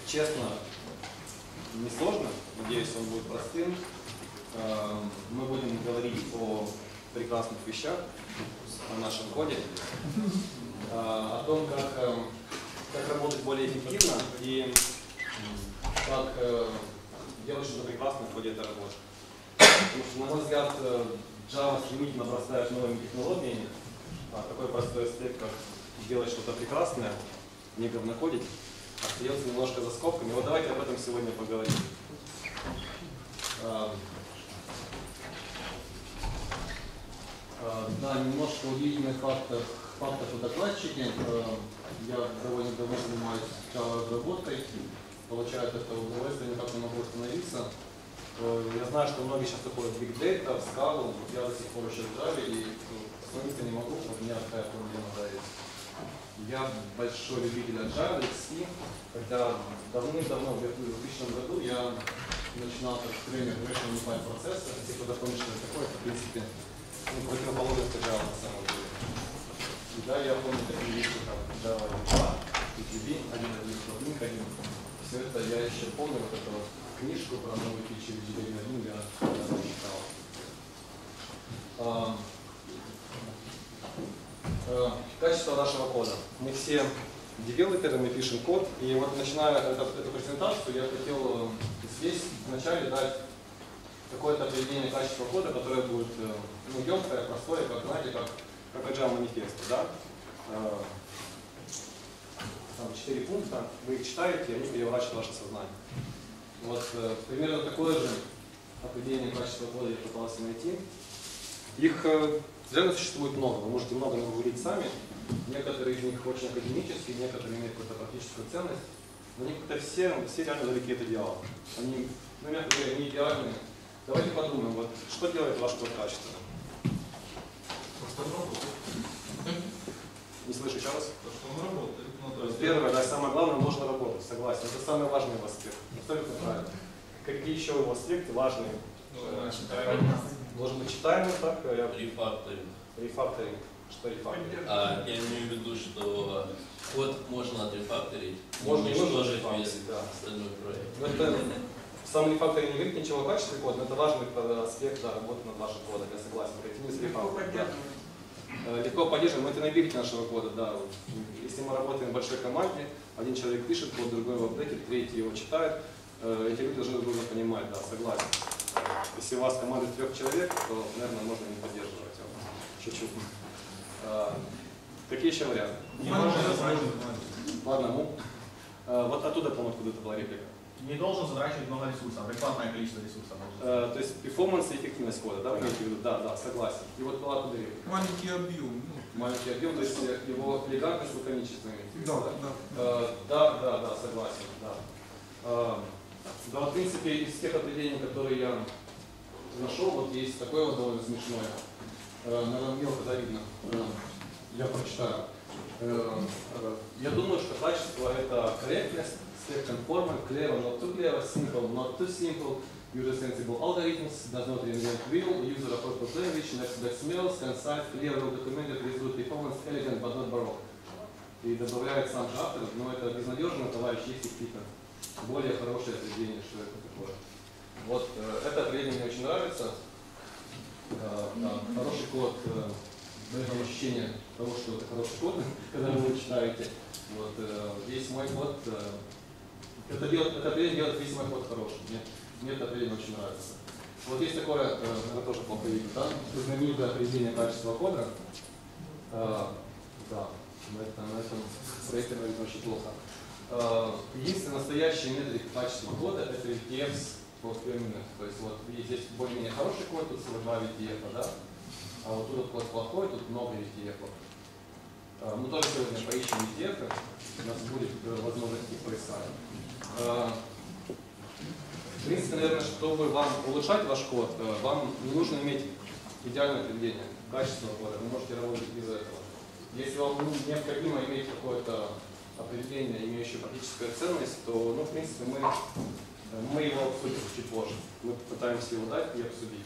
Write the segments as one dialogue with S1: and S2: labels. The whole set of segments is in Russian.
S1: честно, несложно. Надеюсь, он будет простым. Мы будем говорить о прекрасных вещах, о нашем коде, о том, как работать более эффективно и как делать что-то прекрасное в ходе этой работы. Потому что, на мой взгляд, Java стремительно обрастает новыми технологиями. Такой простой аспект, как сделать что-то прекрасное, не говнокодить, остается немножко за скобками. Вот давайте об этом сегодня поговорим. Да, немножко удивительных фактов о докладчике. Я довольно давно занимаюсь Java разработкой, получаю это удовольствие, никак не могу остановиться. Я знаю, что многие сейчас такое Big Data, Scala, я до сих пор еще в Java и остановиться не могу, у меня такая проблема есть. Я большой любитель Java, XP, хотя давным-давно, в 2000 году, я начинал как тренер Version Unified процесса, если кто-то помнит, что это такое, это в принципе противоположность Java на самом деле. И да, я помню такие вещи, как Java 2, PGB, 1.1, 1. Все это я еще помню, вот эту книжку про новые фичи в GDB1 я читал. Качество нашего кода. Мы все девелоперы, мы пишем код, и вот начиная эту презентацию, я хотел здесь вначале дать какое-то определение качества кода, которое будет емкое, простое, как, знаете, как Agile манифест, да? Там 4 пункта, вы их читаете, и они переворачивают ваше сознание. Вот примерно такое же определение качества кода я пытался найти. Их реально существует много, вы можете много наговорить сами. Некоторые из них очень академические, некоторые имеют какую-то практическую ценность, но они как-то все реально далеки от идеала. Они, мягко говоря, не идеальны. Давайте подумаем, вот, что делает ваш код качественно?
S2: Просто он работает.
S1: Не слышу еще раз?
S2: То, что он работает.
S1: Первое, да, самое главное, он должен работать, согласен. Это самый важный его аспект. Абсолютно правильно. Какие еще его аспекты важные? Должен быть читаемый, так? Рефакторинг. Что рефакторинг?
S3: Я имею в виду, что код можно отрефакторить,
S1: можно
S3: уничтожить
S1: рефакторить,
S3: весь
S1: да.
S3: остальной проект.
S1: Это, сам рефакторинг не говорит ничего о качестве кода, но это важный аспект работы над вашим кодом, я согласен. Легко поддерживаем, мы это наберите нашего кода, да. Если мы работаем в большой команде, один человек пишет код, другой его апдейтит, третий его читает, эти люди должны друг друга понимать, да, согласен. Если у вас команда 3 человек, то, наверное, можно не поддерживать его. Шучу. Какие еще варианты? Ладно, вот оттуда, по-моему, откуда-то была реплика.
S4: Не должен затрачивать много ресурсов, адекватное количество ресурсов.
S1: То есть перформанс и эффективность кода, да, вы имеете в виду? Да, согласен. И вот была оттуда реплика.
S2: Маленький объем.
S1: Маленький объем, то есть его элегантность, лаконичество.
S2: Да.
S1: Согласен, да. Да, в принципе, из тех определений, которые я нашел, вот есть такое вот довольно смешное. Наверное, мелко да видно. Я прочитаю. Я думаю, что качество — это корректность, conformal, clever, not too clever, simple, not too simple, user-sensible algorithms, does not reinvent wheel, user-appropriate language, that smells, concise, clear, well-documented, with good performance, elegant, but not baroque. И добавляет сам же автор, но это безнадежно, товарищ, есть какие-то более хорошие определения, что это такое. Вот это определение мне очень нравится. Хороший код дает вам ощущение того, что это хороший код, когда вы его читаете. Вот, весь мой код, это определение делает весь мой код хорошим. Мне это определение очень нравится. Вот есть такое, наверное, тоже плохо видно, да? Знаменитое определение качества кода. Да, на этом проекте, наверное, очень плохо. Единственная настоящая метрика качества кода — это VTFs по терминам. То есть вот здесь более-менее хороший код, тут всего 2 VTF, да? А вот тут код плохой, тут много VTF. Мы тоже сегодня поищем VTF, у нас будет возможность их поискать. В принципе, наверное, чтобы вам улучшать ваш код, вам не нужно иметь идеальное определение качества кода, вы можете работать без этого. Если вам необходимо иметь какое-то определение, имеющее практическую ценность, то, в принципе, мы его обсудим чуть позже. Мы попытаемся его дать и обсудить.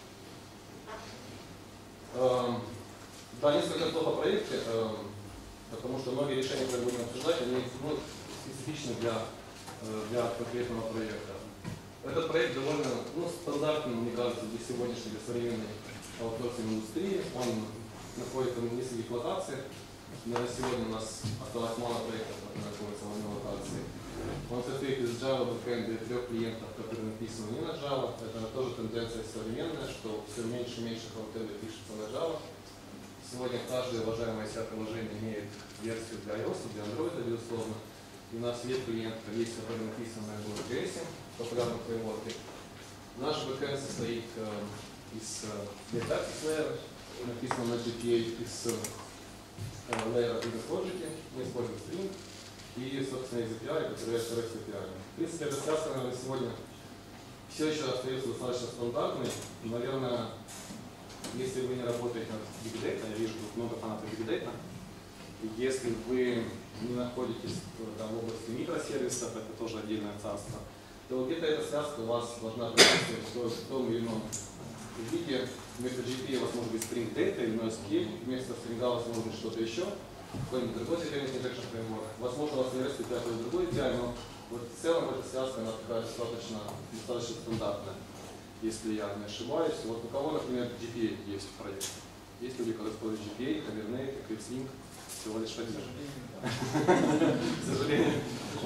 S1: Да, несколько слов о проекте, потому что многие решения, которые будем обсуждать, они специфичны для для конкретного проекта. Этот проект довольно стандартный, мне кажется, для сегодняшней, для современной аутсорсинг индустрии. Он находится в нескольких локациях. На сегодня у нас осталось мало проектов, которые находятся в одной локации. Он состоит из Java backend и 3 клиентов, которые написаны не на Java. Это тоже тенденция современная, что все меньше и меньше фронтенда пишется на Java. Сегодня каждое уважаемое себя приложение имеет версию для iOS, для Android, безусловно. И у нас веб-клиент есть, который написан на Node.js, популярном фреймворке. Наш backend состоит из Netactic layer, написан на GPA, из layer Business Logic, мы используем String и, собственно, из API, который является REST API. В принципе, эта связка, наверное, сегодня все еще остается достаточно стандартной. Наверное, если вы не работаете над Big Data, я вижу тут много фанатов Big Data, если вы не находитесь там, в области микросервисов, это тоже отдельное царство, то где-то эта связка у вас должна присутствовать в том или ином виде. Вместо GPA у вас может быть String Data или NoSQL, вместо String у вас может быть что-то еще, какой-нибудь другой security injection framework. Возможно, у вас не REST API, какой-то другой API, но вот в целом эта связка она такая достаточно стандартная, если я не ошибаюсь. Вот у кого, например, GPA есть в проекте? Есть люди, которые используют GPA, Kubernetes, Eclipse Link, всего лишь один. К сожалению.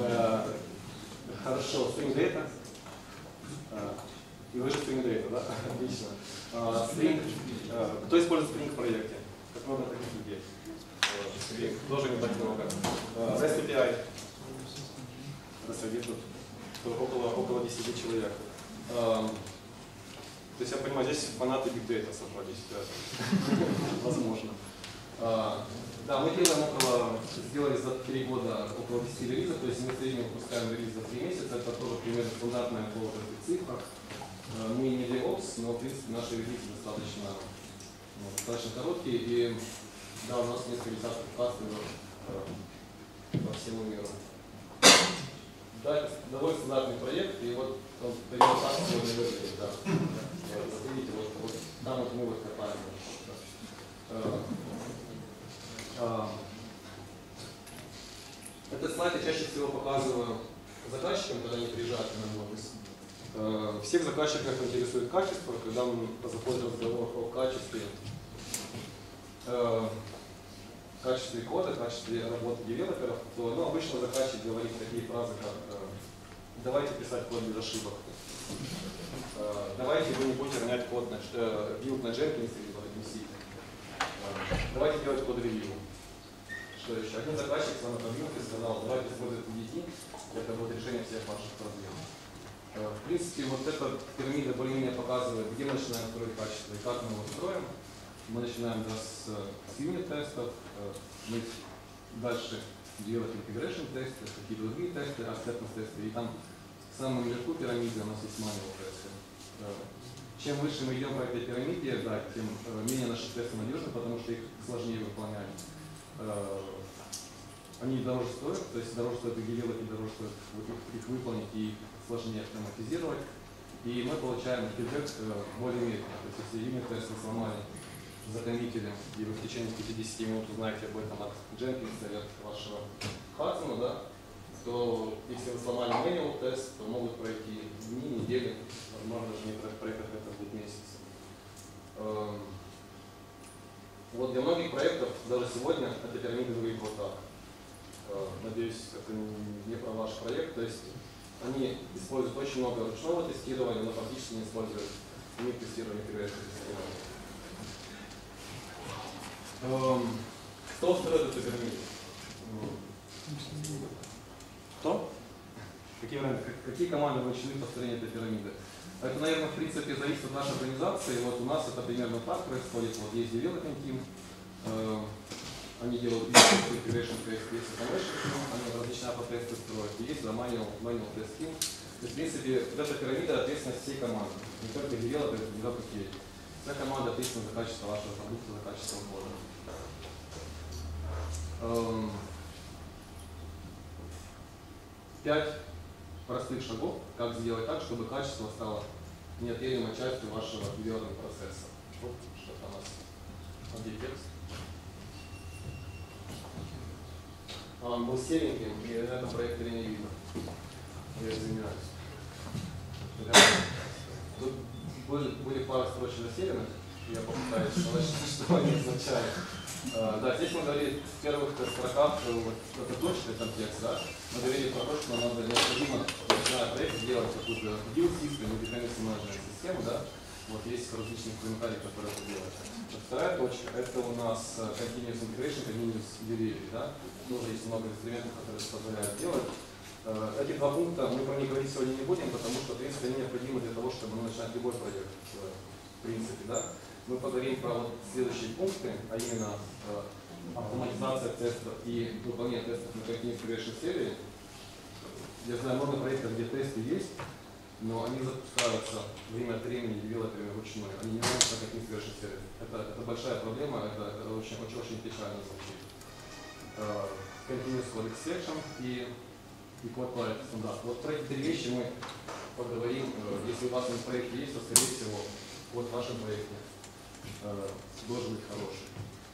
S1: Хорошо, String Data. И вы же String Data, да? Отлично. String. Кто использует String в проекте? Как много таких людей? String. Тоже не так много. REST API. Рассадит тут около 10 человек. То есть я понимаю, здесь фанаты Big Data собрались. Возможно. Да, мы сделали за 3 года около 10 релизов, то есть мы в среднем выпускаем релиз за 3 месяца, это тоже примерно стандартная по этих цифрах. Мы не DevOps, но в принципе наши релизы достаточно короткие, и да, у нас несколько десятков кастомеров по всему миру. Да, это довольно стандартный проект, и вот он примерно так сегодня выглядит. Да. Вот видите, вот там вот мы вот копаем. Этот слайд я чаще всего показываю заказчикам, когда они приезжают на мой офис. Всех заказчиков интересует качество, когда мы заходим в разговор о качестве кода, качестве работы девелоперов, то обычно заказчик говорит такие фразы, как давайте писать код без ошибок, давайте вы не будете ронять код на билд на Jenkins или на C, давайте делать код-ревью. Что еще? Один заказчик с вами подвинул и сказал, давайте использовать DT, это будет решение всех ваших проблем. В принципе, вот эта пирамида более-менее показывает, где мы начинаем строить качество и как мы его строим. Мы начинаем с юнит-тестов, мы дальше делаем integration тесты, какие-то другие тесты, acceptance тесты, и там в самом верху пирамиды у нас есть manual тесты. Чем выше мы идем по этой пирамиде, да, тем менее наши тесты надежны, потому что их сложнее выполнять. Они дороже стоят, то есть дороже стоит их делать, и дороже стоит их выполнить, и сложнее автоматизировать. И мы получаем фидбэк более медленно. То есть если юнит-тесты сломали, закоммитили, и вы в течение 50 минут узнаете об этом от Jenkins или от вашего Hudson, да, то если вы сломали manual тест, то могут пройти дни, недели, возможно, даже некоторых проектов это будет месяц. Вот для многих проектов даже сегодня эта пирамида выглядит вот так. Надеюсь, это не про ваш проект. То есть они используют очень много ручного тестирования, но фактически не используют юнит-тестирование, интеграцию тестирования. Кто строит эту пирамиду? Кто? Какие варианты? Какие команды вовлечены в построение этой пирамиды? Это, наверное, в принципе, зависит от нашей организации. Вот у нас это примерно так происходит. Вот есть development team, они делают integration test, есть automation team, они различные тесты строят. И есть manual test team. То есть, в принципе, эта пирамида ответственность всей команды. Не только developer, не только QA. Вся команда ответственна за качество вашего продукта, за качество кода. 5 простых шагов, как сделать так, чтобы качество стало неотъемлемой частью вашего девелопмент процесса. Вот что-то у нас один текст. Он был сереньким, и на этом проекторе не видно. Я извиняюсь. Тут были пару строчек затерянных, я попытаюсь сказать, что они означают. Да, здесь мы говорили в первых строках, это точный контекст, да? Мы говорили про то, что нам надо необходимо, начиная проект, сделать какую-то deal-system, independence management систему, да? Вот есть различные инструментарии, которые это делают. Вторая точка, это у нас continuous integration, continuous delivery, да? Тоже есть много инструментов, которые это позволяют делать. Эти два пункта мы про них говорить сегодня не будем, потому что, в принципе, они необходимы для того, чтобы начинать любой проект, в принципе, да? Мы поговорим про вот следующие пункты, а именно автоматизация тестов и выполнение тестов на continuous integration серии. Я знаю много проектов, где тесты есть, но они запускаются время от времени девелоперами вручную. Они не могут на continuous integration серии. Это большая проблема, это очень печально звучит. Continuous code exception и код quality стандарт. Вот про эти три вещи мы поговорим. Если у вас на проекте есть, то, скорее всего, вот в вашем проекте должен быть хороший.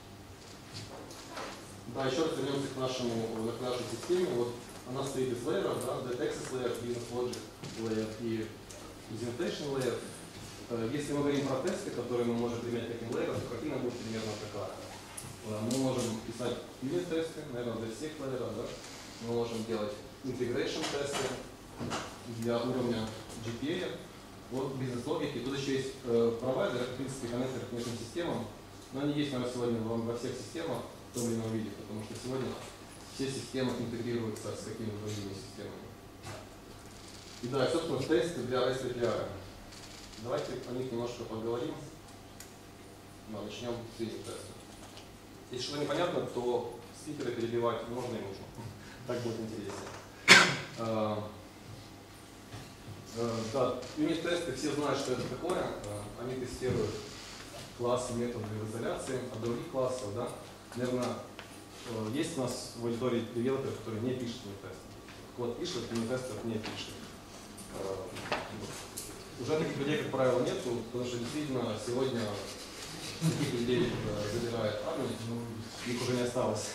S1: Да, еще раз вернемся к нашей системе. Вот она стоит из лейеров, да, Access Layer, Business Logic Layer и Implementation Layer. Если мы говорим про тесты, которые мы можем применять к этим лейерам, то картина будет примерно такая. Мы можем писать юнит-тесты, наверное, для всех лейеров, да? Мы можем делать integration тесты для уровня GPA. Вот бизнес-логики. Тут еще есть провайдеры, в принципе, коннекторы к этим системам. Но они есть, наверное, сегодня во всех системах в том или ином виде, потому что сегодня все системы интегрируются с какими-то другими системами. И да, собственно, тесты для REST API. Давайте о них немножко поговорим. Да, начнем с юнит-тестов. Если что-то непонятно, то спикеры перебивать можно и нужно. Так будет интереснее. Да, юнит-тесты, все знают, что это такое. Они тестируют классы, методы в изоляции от других классов. Да? Наверное, есть у нас в аудитории девелоперы, которые не пишут юнит-тесты. Код пишет, юнит-тестов не пишет. Уже таких людей, как правило, нету, потому что действительно сегодня таких людей забирает армия, их уже не осталось.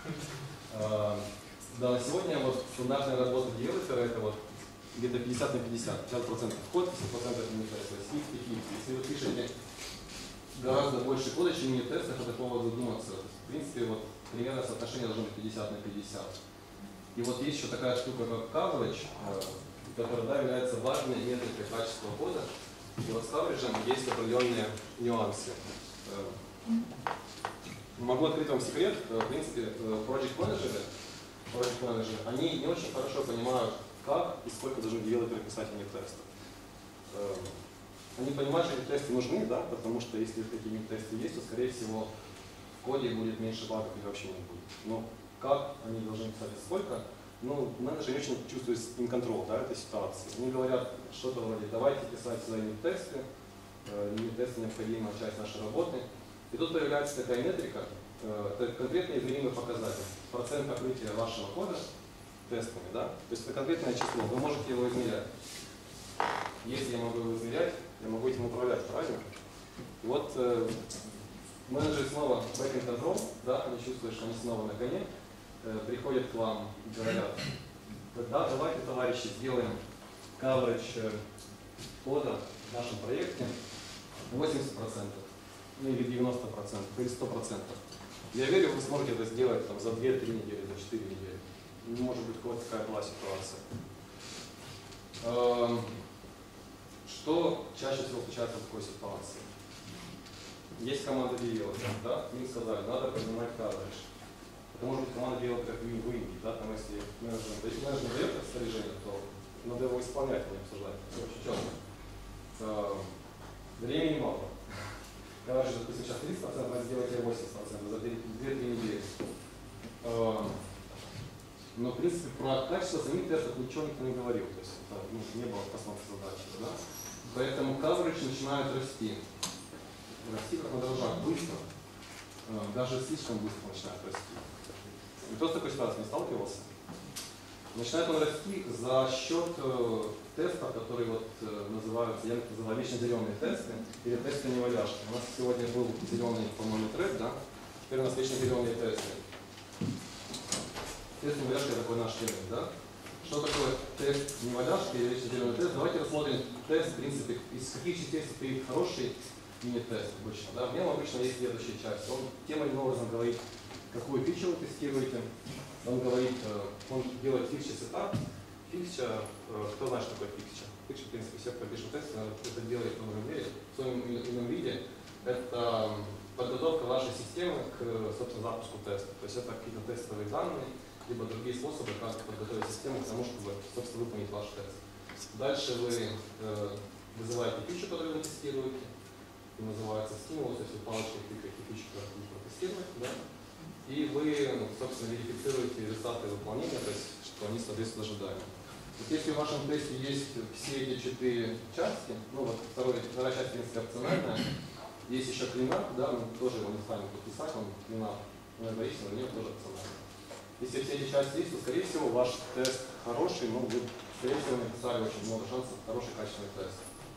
S1: Да, на сегодня вот стандартная работа девелопера это вот где-то 50 на 50, 50% код, 50% юнит-тест. Если вы пишете гораздо больше кода, чем юнит-тестов, это повод задуматься. В принципе, вот примерно соотношение должно быть 50 на 50. И вот есть еще такая штука, как coverage, которая, да, является важной метрикой качества кода. И вот с coverage есть определенные нюансы. Могу открыть вам секрет. В принципе, project менеджеры, они не очень хорошо понимают, как и сколько должны девелоперы писать юнит-тестов. Они понимают, что эти тесты нужны, да, потому что если такие юнит-тесты есть, то, скорее всего, в коде будет меньше багов или вообще не будет. Но как они должны писать и сколько, ну, менеджеры не очень чувствуют in control, да, этой ситуации. Они говорят что-то вроде, давайте писать сюда юнит-тесты, юнит-тесты необходимая часть нашей работы. И тут появляется такая метрика, это конкретно измеримый показатель, процент покрытия вашего кода тестами, да? То есть это конкретное число, вы можете его измерять. Если я могу его измерять, я могу этим управлять, правильно? И вот менеджеры снова back-end control, да, они чувствуют, что они снова на коне, приходят к вам и говорят, да, давайте, товарищи, сделаем coverage кода в нашем проекте 80%, ну или 90%, или 100%. Я верю, вы сможете это сделать там, за 2-3 недели, за 4 недели. Не может быть вот такая была ситуация. Что чаще всего случается в такой ситуации? Есть команда девелоперов, да? Им сказали, надо поднимать coverage. Это может быть команда девелоперов в Индии, да? Там если менеджер дает распоряжение, то надо его исполнять, а не обсуждать. Это очень часто. Времени мало. Coverage, допустим, сейчас 30%, а сделайте 80% за 2-3 недели. Но, в принципе, про качество самих тестов ничего никто не говорил. То есть это не было в основной задачи. Да? Поэтому coverage начинает расти. Расти как на дрожжах, быстро. Даже слишком быстро начинает расти. Никто с такой ситуацией не сталкивался. Начинает он расти за счет тестов, которые вот называются, я их называю вечно зеленые тесты, или тесты неваляшки. У нас сегодня был зеленый, по-моему, тред, да? Теперь у нас вечно зеленые тесты. Тесты неваляшки — это такой наш термин, да? Что такое тест неваляшки или зеленый тест? Давайте рассмотрим тест, в принципе, из каких частей состоит хороший мини-тест обычно. Да? В нем обычно есть следующая часть. Он тем или иным образом говорит, какую фичу вы тестируете. Он говорит, он делает фичи сетап. Фича, кто знает, что такое фича? Фича, в принципе, все, кто пишет тест, это делает в том или ином виде. Это подготовка вашей системы к, собственно, запуску теста. То есть это какие-то тестовые данные, либо другие способы, как подготовить систему к тому, чтобы, собственно, выполнить ваш тест. Дальше вы вызываете фичу, которую вы тестируете. И называется стимул, то есть вы палочкой кликаете фичу, которую будете протестировать. Да? И вы, собственно, верифицируете результаты выполнения, то есть, что они соответствуют ожиданиям. Вот если в вашем тесте есть все эти 4 части, ну вот вторая часть, в принципе, опциональная, есть еще клинап, да, мы тоже его не станем подписать, он клинап независимый, но нет, тоже опциональный. Если все эти части есть, то, скорее всего, ваш тест хороший, но вы, скорее всего, написали очень много шансов на хороший качественный тест.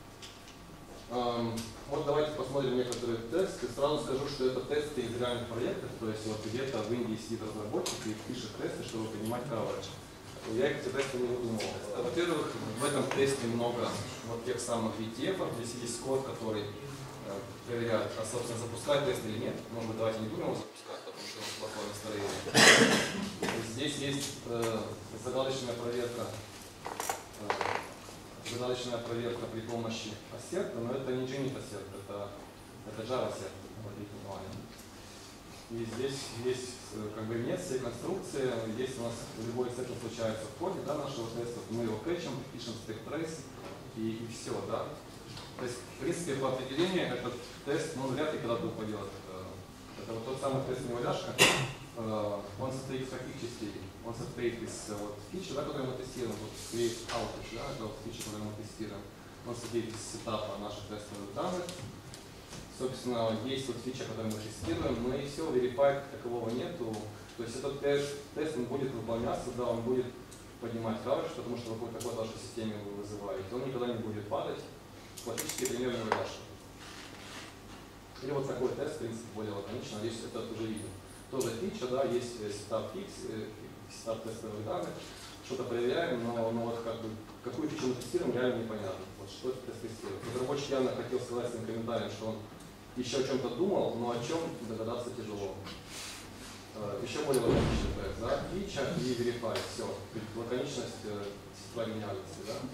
S1: Вот давайте посмотрим некоторые тесты. Сразу скажу, что это тесты из реальных проектов, то есть вот где-то в Индии сидит разработчик и пишет тесты, чтобы понимать coverage. Я эти тесты не выдумывал. Во-первых, в этом тесте много вот тех самых VTF, здесь есть код, который проверяет, а собственно запускать тест или нет. Может быть, давайте не будем его запускать, потому что у нас плохое настроение. Здесь есть загадочная проверка при помощи ассерта, но это не Genit ассерт, это Java ассерт. И здесь есть как бы нет всей конструкции, если у нас любой сеттинг случается в коде, да, нашего теста, мы его кэчем, пишем stack trace и все, да. То есть, в принципе, по определению этот тест, ну, вряд ли когда-то упадет. Это вот тот самый тест неваляшка, он состоит из каких частей? Он состоит из вот, фичи, да, которую мы тестируем, вот create outage, да, это вот фича, которую мы тестируем. Он состоит из сетапа наших тестовых данных. Собственно, есть вот фича, которую мы тестируем, но и все, verify такового нету. То есть этот тест он будет выполняться, да, он будет поднимать coverage, потому что какой-то код в вашей системе вы вызываете. Он никогда не будет падать. Классический пример неваляшки. Или вот такой тест, в принципе, более лаконично, здесь это уже видно. Тоже фича, да, есть сетап фикс, сетап тестовых данных, что-то проверяем, но вот как бы, какую фичу мы тестируем, реально непонятно. Вот что это тест тестирует. Разработчик явно хотел сказать своим комментарием, что он еще о чем-то думал, но о чем догадаться тяжело. Еще более лаконичный тест, да, фича и verify, все, лаконичность, сестра гениальности, да.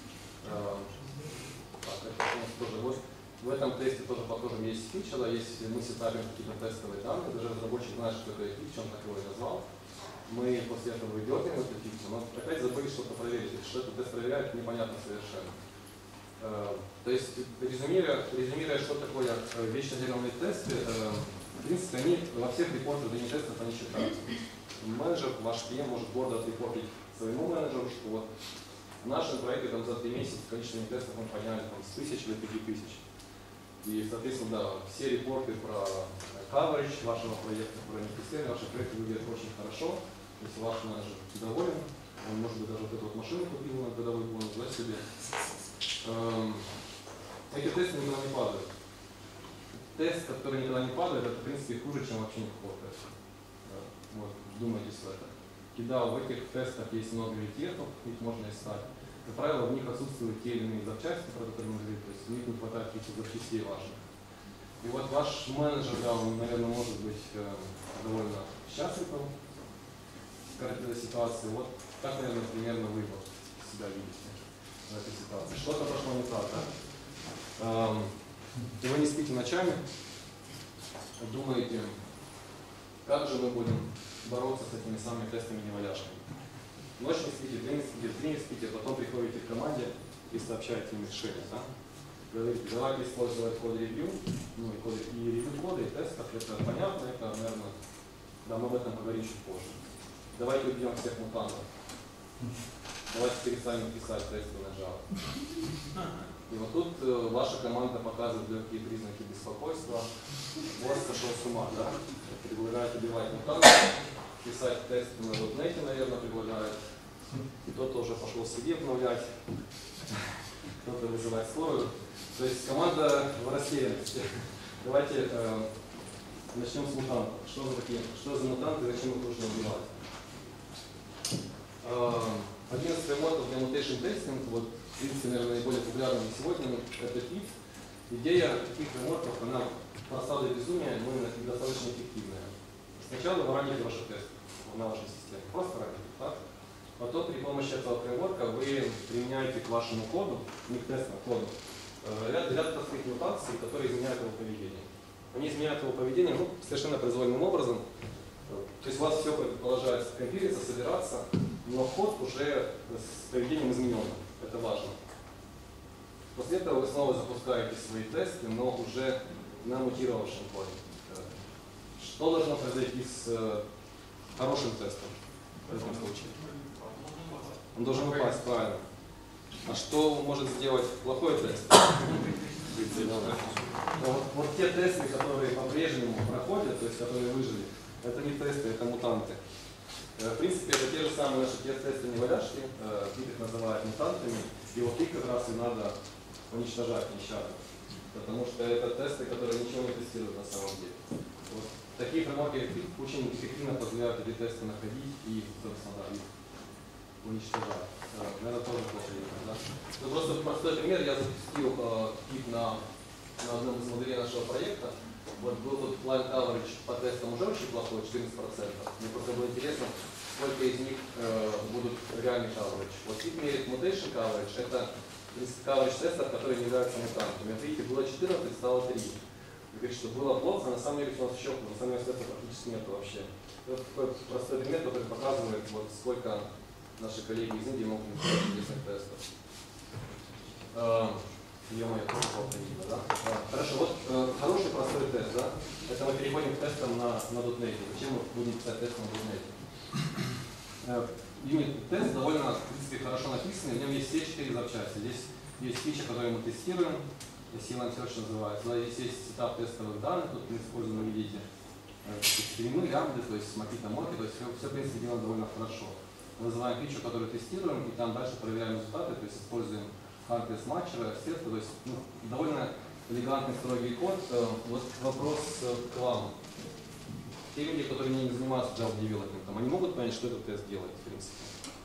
S1: Так, это у нас тоже вот. В этом тесте тоже похоже есть фича, да, есть мы сетапим какие-то тестовые данные, даже разработчик знает, что это фича, он так его и назвал. Мы после этого выдергиваем эту фичу, но опять забыли что-то проверить, что этот тест проверяет, непонятно совершенно. То есть, резюмируя, что такое вечно зеленые тесты, в принципе, они во всех репортах юнит-тестов они считаются. Менеджер, ваш клиент может гордо отрепортить своему менеджеру, что вот в нашем проекте там, за 3 месяца количество юнит-тестов мы подняли там, с 1000 до 5000. И, соответственно, да, все репорты про coverage вашего проекта, про инвестирование, ваши проекты выглядят очень хорошо. Если ваш менеджер доволен, он, может быть, даже вот эту вот машину купил на годовой бонус, да, себе. Эти тесты никогда не падают. Тест, который никогда не падает, это, в принципе, хуже, чем вообще никакой тест. Вот, думайтесь в этом. Да, в этих тестах есть много VTF, их можно искать. Как правило, в них отсутствуют те или иные запчасти, про которые мы говорили, то есть в них не хватает каких-то запчастей важных. И вот ваш менеджер, да, он, наверное, может быть довольно счастлив в этой ситуации. Вот так, наверное, примерно вы вот себя видите в этой ситуации. Что-то пошло не так, да? И вы не спите ночами, думаете, как же мы будем бороться с этими самыми тестами неваляшками. Ночь не спите, день не спите, потом приходите к команде и сообщаете им решение. Да? Говорите, давайте использовать код-ревью, ну и ревью кода, и тестов, это понятно, это, наверное, да, мы об этом поговорим чуть позже. Давайте убьем всех мутантов. Давайте перестанем писать тесты на Java. И вот тут ваша команда показывает легкие признаки беспокойства. Вот сошел с ума, да? Предлагает убивать мутантов, писать тесты на .NET, наверное, предлагает. Кто-то уже пошел себе обновлять, кто-то вызывать скорую. То есть команда в растерянности. Давайте начнем с мутантов. Что за мутанты и зачем их нужно убивать? Один из фреймворков для mutation testing, вот, в принципе, наверное, наиболее популярный сегодня, это PIF. Идея таких фреймворков, она проста до безумия, но и достаточно эффективная. Сначала вы раните ваши тесты на вашей системе, просто раните, так? Потом при помощи этого фреймворка вы применяете к вашему коду, не к тестам, а коду, ряд простых мутаций, которые изменяют его поведение. Они изменяют его поведение совершенно произвольным образом. То есть у вас все предполагается компилиться, собираться, но код уже с поведением изменен. Это важно. После этого вы снова запускаете свои тесты, но уже на мутировавшем коде. Что должно произойти с хорошим тестом в этом случае? Он должен упасть, правильно. А что может сделать плохой тест? Вот те тесты, которые по-прежнему проходят, то есть которые выжили, это не тесты, это мутанты. В принципе, это те же самые наши тесты неваляшки, их называют мутантами, и вот их как раз и надо уничтожать нещадно. Потому что это тесты, которые ничего не тестируют на самом деле. Вот такие фреймворки очень эффективно позволяют эти тесты находить и, собственно, их уничтожать. Наверное, тоже плохо видно, да? Ну, просто простой пример, я запустил PIF на одном из моделей нашего проекта. Вот был тут line coverage по тестам уже очень плохой, 14%. Мне просто было интересно, сколько из них будут реальный coverage. Вот PIF мерит mutation coverage, это coverage тестов, которые не являются мутантами. Вот видите, было 14, стало 3. Вы говорите, что было плохо, на самом деле у нас еще хуже, на самом деле тестов практически нет вообще. Это такой простой пример, который показывает, вот сколько наши коллеги из Индии могут написать чудесных тестов. Ё-моё, тоже плохо видно, да? Хорошо, вот хороший простой тест, да? Это мы переходим к тестам на .NET. Зачем мы будем писать тест на .NET? Юнит-тест довольно, в принципе, хорошо написанный, в нем есть все 4 запчасти. Здесь есть фича, которую мы тестируем, CLM Search называется. Здесь есть сетап тестовых данных, тут мы используем, вы видите, стримы, лямбды, то есть макита моки, то есть все, в принципе, делаем довольно хорошо. Мы называем фичу, которую тестируем, и там дальше проверяем результаты, то есть используем hardtest матчеры, средства, то есть довольно элегантный, строгий код. Вот вопрос к вам. Те люди, которые не занимаются Java Development, они могут понять, что этот тест делает, в принципе?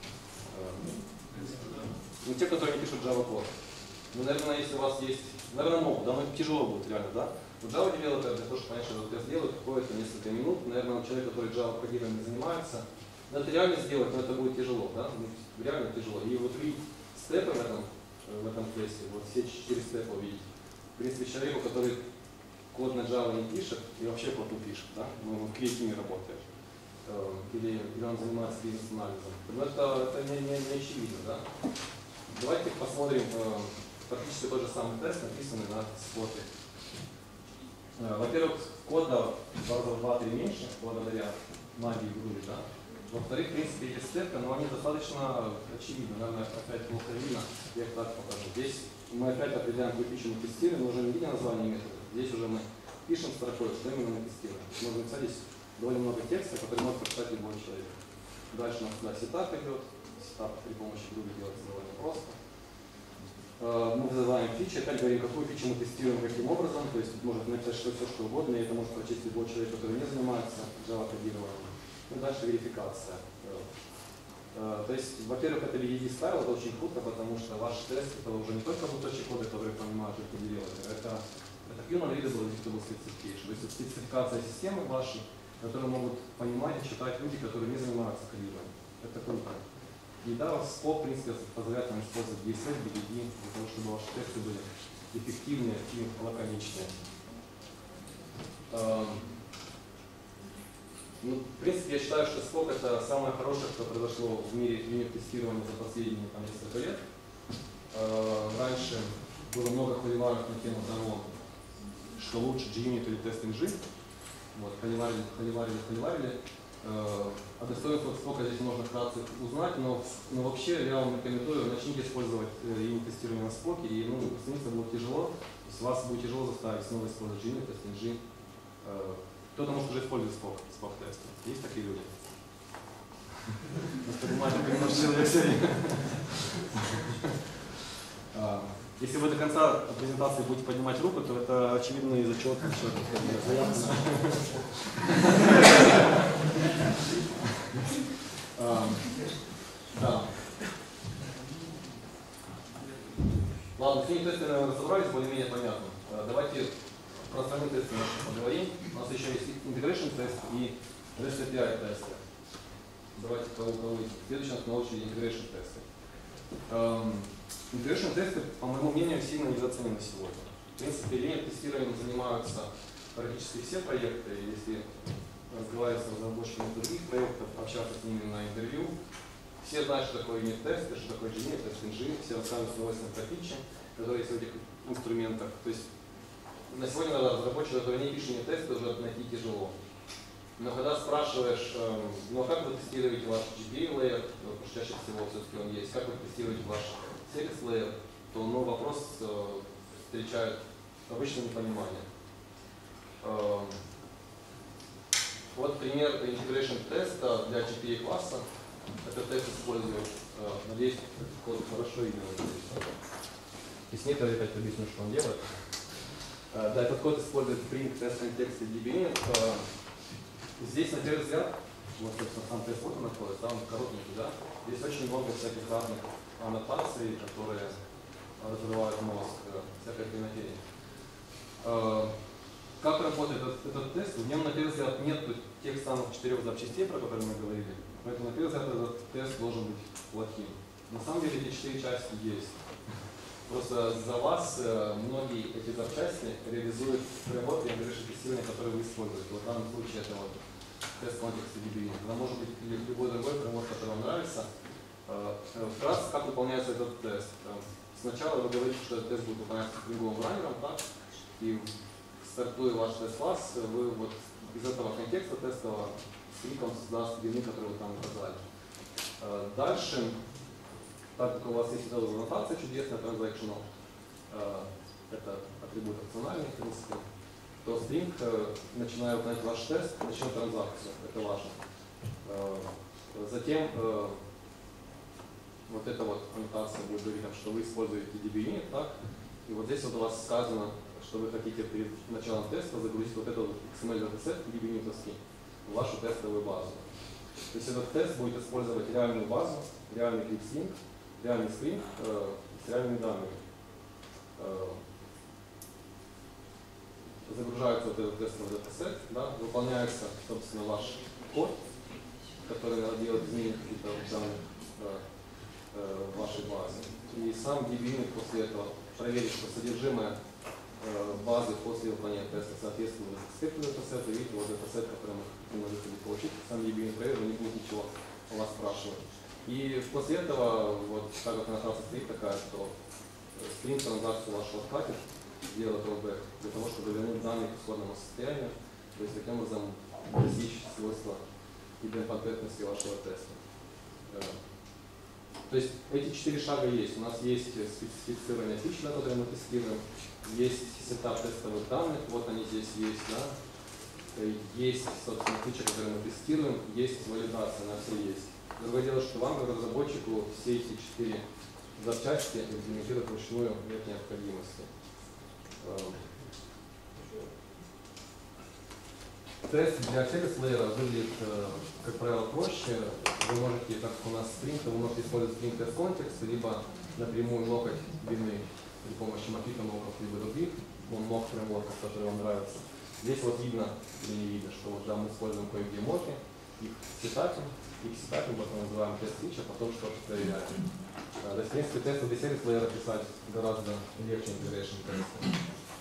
S1: Ну, те, которые не пишут Java код. Ну, наверное, если у вас есть, наверное, могут, да, но тяжело будет реально, да? Но Java Developer, для того, чтобы понять, что этот тест делает, уходит несколько минут. Наверное, человек, который Java кодированием не занимается, но это реально сделать, но это будет тяжело, да? Реально тяжело. И вот три степа в этом тесте, вот все 4 степа увидите. В принципе, человеку, который код на Java не пишет и вообще код не пишет, да? Ну, он в клейкине работает. Или он занимается бизнес-анализом. Но это не очевидно, да? Давайте посмотрим практически тот же самый тест, написанный на споте. Во-первых, кода в раза в 2-3 меньше, благодаря магии Groovy, да? Во-вторых, в принципе, эти степы, но они достаточно очевидны. Наверное, опять плохо видно, я их так покажу. Здесь мы опять определяем, какую фичу мы тестируем, но уже не видя название метода. Здесь уже мы пишем строкой, что именно мы тестируем. Можно написать здесь довольно много текста, который может прочитать любой человек. Дальше у нас сюда сетап идет. Сетап при помощи Groovy делается довольно просто. Мы вызываем фичи, опять говорим, какую фичу мы тестируем, каким образом. То есть может написать все, что угодно, и это может прочесть любой человек, который не занимается Java кодированием. Ну, дальше верификация. То есть, во-первых, это VDD стайл, это очень круто, потому что ваш тест это уже не только кусочек кода, который понимают только девелоперы, это human readable editable specification, то есть спецификация системы вашей, которую могут понимать и читать люди, которые не занимаются кодированием. Это круто. И да, скоп, в принципе, позволяет нам использовать DSL, VDD, для того, чтобы ваши тесты были эффективнее и лаконичнее. Ну, в принципе, я считаю, что скок это самое хорошее, что произошло в мире юнит-тестирования за последние несколько лет. Раньше было много холиваров на тему того, что лучше JUnit или TestNG. Вот, холиварили. О достоинствах скока здесь можно вкратце узнать, но вообще я вам рекомендую, начните использовать юнит-тестирование на споке, и становиться будет тяжело. То есть вас будет тяжело заставить снова использовать JUnit, TestNG. Кто-то может уже использовать спок-тесты. Есть такие люди? Если вы до конца презентации будете поднимать руку, то это очевидный зачет. Да. Ладно, с юнит-тестами, наверное, разобрались, более-менее понятно. Давайте про остальные тесты немножко поговорим. У нас еще есть integration тест и REST API тесты. Давайте кого есть. Следующий у нас на очереди integration тесты. Integration тесты, по моему мнению, сильно недооценены сегодня. В принципе, линейным-тестированием занимаются практически все проекты. Если разговаривать с разработчиками других проектов, общаться с ними на интервью, все знают, что такое юнит-тесты, что такое JUnit, TestNG, все рассказывают с удовольствием про фичи, которые есть в этих инструментах. То есть на сегодня разработчик, который не пишет юнит-тесты, уже найти тяжело. Но когда спрашиваешь, ну а как вы тестируете ваш GPA layer, потому что чаще всего все-таки он есть, как вы тестируете ваш service layer, то вопрос встречает обычное непонимание. Вот пример integration теста для GPA класса. Этот тест использует, надеюсь, код хорошо видно. Если нет, я опять объясню, что он делает. Да, этот код использует print test context и DBInit. Здесь, на первый взгляд, вот, собственно, сам тест вот он находится, там коротенький, да? Здесь очень много всяких разных аннотаций, которые разрывают мозг, всякой хренотени. Как работает этот тест? В нем, на первый взгляд, нет тех самых 4 запчастей, про которые мы говорили. Поэтому, на первый взгляд, этот тест должен быть плохим. На самом деле, эти 4 части есть. Просто за вас многие эти запчасти реализуют фреймворк и тестирование, который вы используете. Вот в данном случае это вот тест контекста DBInit. Это может быть любой другой фреймворк, который вам нравится. Вкратце, как выполняется этот тест. Сначала вы говорите, что этот тест будет выполняться стринговым раннером, так? И стартуя ваш тест-класс, вы вот из этого контекста тестового стриком создаст DBInit, который вы там указали. Дальше, так как у вас есть вот эта аннотация чудесная, transactional, это атрибут опциональный, в принципе, то string, начиная выполнять ваш тест, начнет транзакцию, это важно. Затем вот эта вот аннотация будет говорить, что вы используете DBInit, так? И вот здесь вот у вас сказано, что вы хотите перед началом теста загрузить вот этот XML датасет DBInit-овский в вашу тестовую базу. То есть этот тест будет использовать реальную базу, реальный клипстring, реальный string с реальными данными. Загружается вот этот тестовый датасет, да, выполняется, собственно, ваш код, который надо делать изменения какие-то данные в вашей базе. И сам DBInit после этого проверит, что содержимое базы после выполнения теста соответствует экспекту датасета. Видите, вот датасет, который мы хотим на выходе получить, сам DBInit проверит, не будет ничего у вас спрашивать. И после этого, вот так как аннотация стоит такая, что string транзакцию вашу отхватит, делает rollback для того, чтобы вернуть данные к исходному состоянию, то есть таким образом достичь свойства идемпотентности вашего теста. То есть эти 4 шага есть. У нас есть специфицирование фич, да, которые мы тестируем, есть сетап тестовых данных, вот они здесь есть, да. Есть, собственно, фичи, которые мы тестируем, есть валидация, на все есть. Другое дело, что вам, как разработчику, все эти 4 запчасти имплементировать вручную нет необходимости. Тест для сервис лейера выглядит, как правило, проще. Вы можете, так как у нас Spring, вы можете использовать Spring Test Context, либо напрямую локать длины при помощи Mockito локов, либо других mock фреймворков, которые вам нравятся. Здесь вот видно или не видно, что вот, да, мы используем кое-где моки, их сетапим, потом называем тест фич, а потом что-то проверяем. То есть, в принципе, тесты для сервис лейера писать гораздо легче integration тесты.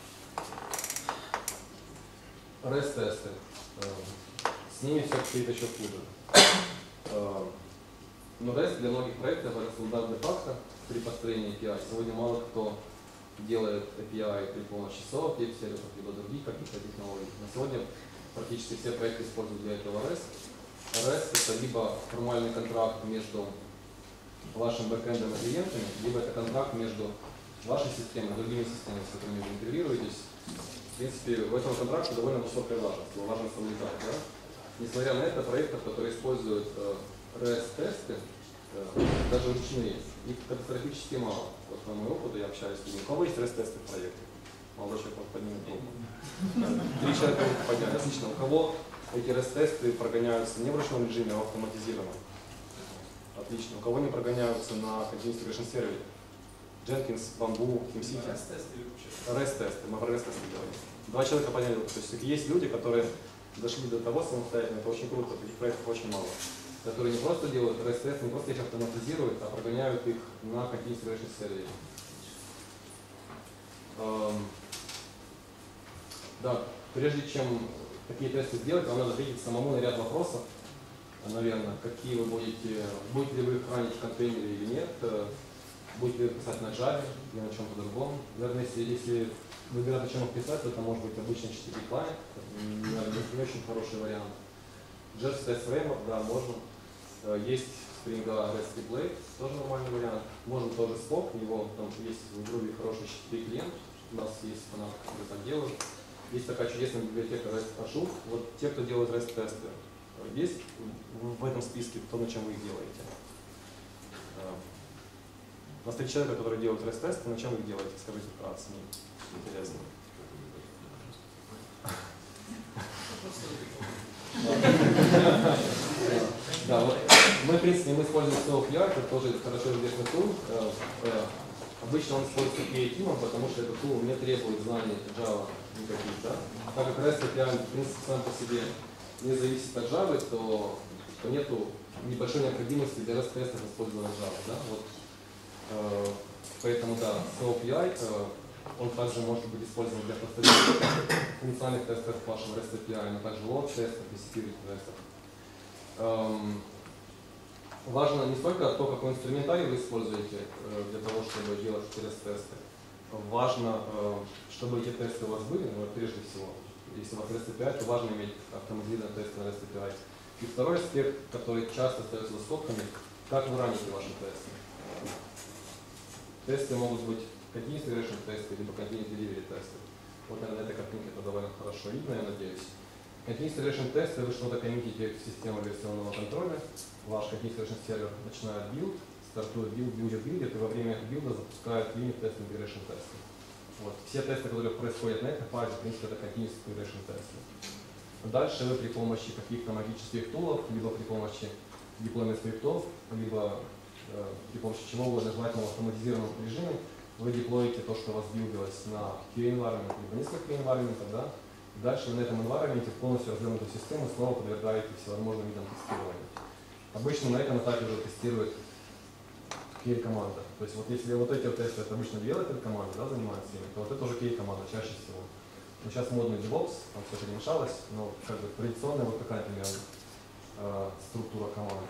S1: REST-тесты. С ними все обстоит еще хуже. Но REST для многих проектов это стандарт де-факто при построении API. Сегодня мало кто делает API при помощи SOAP, сервисов, либо других каких-то технологий. На сегодня практически все проекты используют для этого REST. REST это либо формальный контракт между вашим бэкэндом и клиентами, либо это контракт между вашей системой и другими системами, с которыми вы интегрируетесь. В принципе, в этом контракте довольно высокая важность, его важно соблюдать. Да? Несмотря на это, проектов, которые используют REST-тесты, даже ручные, их катастрофически мало. Вот по моему опыту я общаюсь с людьми. У кого есть REST-тесты в проекте? Молодой человек поднимет руку. 3 человека подняли. Отлично. У кого эти REST-тесты прогоняются не в ручном режиме, а в автоматизированном? Отлично. У кого не прогоняются на Continuous Integration сервере?
S5: Jenkins, Bamboo, TeamCity.
S2: REST-тесты или вообще?
S5: REST-тесты, мы про REST-тесты делаем. 2 человека поняли, то есть есть люди, которые дошли до того самостоятельно, это очень круто, таких проектов очень мало, которые не просто делают REST-тесты, не просто их автоматизируют, а прогоняют их на Continuous Integration сервере. Да, прежде чем такие тесты сделать, вам надо ответить самому на ряд вопросов, наверное, какие вы будете ли вы их хранить в контейнере или нет, будете ли вы писать на Java или на чем-то другом. Наверное, если выбирать, на чем их писать, то это может быть обычный HTTP клиент, не очень хороший вариант. Just Test Framework, да, можно. Есть Spring REST Template, тоже нормальный вариант. Можно тоже Spock, у него там есть в Groovy хороший HTTP клиент, у нас есть фанаты, которые так делают. Есть такая чудесная библиотека REST Ashur. Вот те, кто делает REST-тесты, есть в этом списке то, на чем вы их делаете. У нас 3 человека, которые делают REST-тесты, на чем вы их делаете? Скажите вкратце, мне интересно. Да, вот мы, в принципе, мы используем SoapPI, это тоже хорошо известный тул. Обычно он используется PA-тимом, потому что этот тул не требует знаний Java никаких, да? А так как REST API, в принципе, сам по себе не зависит от Java, то нету небольшой необходимости для REST-тестов использования Java, да? Вот, поэтому, да, SoapPI, он также может быть использован для функциональных тестов вашего REST API, но также лог-тестов и security-тестов. Важно не столько то, какой инструментарий вы используете для того, чтобы делать эти REST-тесты. Важно, чтобы эти тесты у вас были, но прежде всего. Если у вас REST API, то важно иметь автоматизированные тесты на REST API. И второй аспект, который часто остается за скобками, как вы раните ваши тесты. Тесты могут быть Continuous Integration тесты, либо Continuous Delivery тесты. Вот, наверное, на этой картинке это довольно хорошо видно, я надеюсь. Continuous Integration тесты, вы что-то коммитите в систему версионного контроля, ваш Continuous Integration сервер начинает билд, стартует билд, билдит, и во время билда запускает Unit Test Integration тесты. Вот. Все тесты, которые происходят на этой фазе, в принципе, это Continuous Integration тесты. Дальше вы при помощи каких-то магических тулов, либо при помощи деплоймент скриптов, либо при помощи чего угодно, желательно в автоматизированном режиме, вы деплоите то, что у вас билдилось на QA-environment, либо несколько environment, да? Дальше вы на этом environment полностью развернутую систему снова подвергаете всевозможным видам тестирования. Обычно на этом этапе уже тестирует QA-команда. То есть вот если вот эти вот тесты, это обычно developer-команда, да, занимается ими, то вот это уже QA-команда чаще всего. Но сейчас модный DevOps, там все перемешалось, но как бы традиционная вот такая примерно структура команд.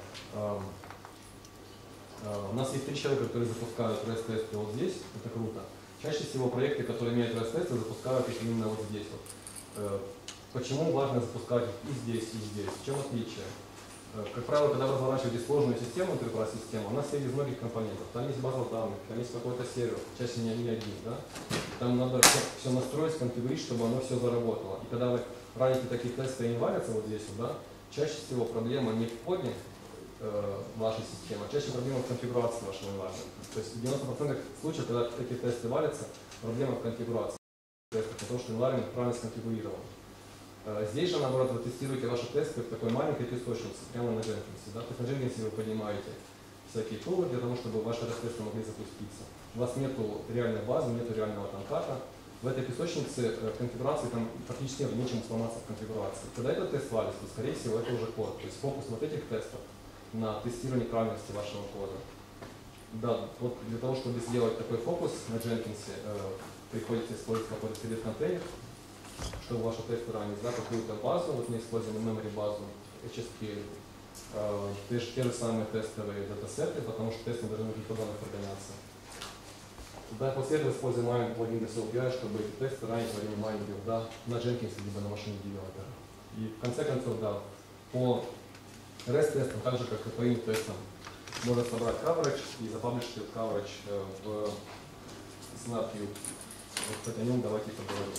S5: У нас есть 3 человека, которые запускают REST-тесты вот здесь, это круто. Чаще всего проекты, которые имеют REST-тесты, запускают их именно вот здесь. Вот. Почему важно запускать их и здесь, и здесь? В чем отличие? Как правило, когда вы разворачиваете сложную систему, enterprise-систему, она состоит из многих компонентов. Там есть база данных, там есть какой-то сервер, чаще не один, да? Там надо все настроить, сконфигурить, чтобы оно все заработало. И когда вы раните такие тесты и не варятся вот здесь, вот, да, чаще всего проблема не в коде вашей системы, а чаще проблема в конфигурации вашего environment. То есть в 90% случаев, когда такие тесты валятся, проблема в конфигурации. Потому что environment правильно сконфигурирован. Здесь же, наоборот, вы тестируете ваши тесты в такой маленькой песочнице, прямо на Jenkins. Да? То есть на Jenkins вы поднимаете всякие тулы для того, чтобы ваши тесты могли запуститься. У вас нет реальной базы, нет реального тамката. В этой песочнице конфигурации там практически нечем сломаться в конфигурации. Когда этот тест валится, то, скорее всего, это уже код. То есть фокус вот этих тестов на тестирование правильности вашего кода. Да, вот для того, чтобы сделать такой фокус на Jenkins, приходится использовать какой-то CDF-контейнер, чтобы ваши тесты ранить, да, какую-то базу, вот мы используем memory базу HSQL, те же самые тестовые датасеты, потому что тесты должны каких-то данных прогоняться. Да, после этого используем майнинг плагин для SoapPI, чтобы эти тесты ранить во время майнинга, да, на Jenkins либо на машине девелопера. И в конце концов, да, по REST-тестам, так же как и по юнит-тестам, можно собрать coverage и запаблишить этот coverage в SnapView. Вот о нем давайте поговорим.